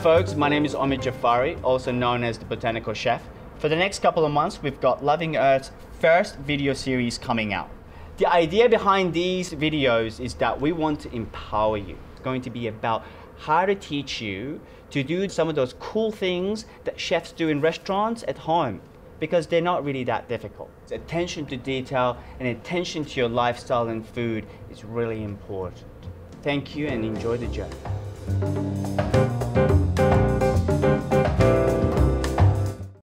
folks, my name is Omid Jaffari, also known as the Botanical Chef. For the next couple of months, we've got Loving Earth's first video series coming out. The idea behind these videos is that we want to empower you. It's going to be about how to teach you to do some of those cool things that chefs do in restaurants at home, because they're not really that difficult. Attention to detail and attention to your lifestyle and food is really important. Thank you and enjoy the journey.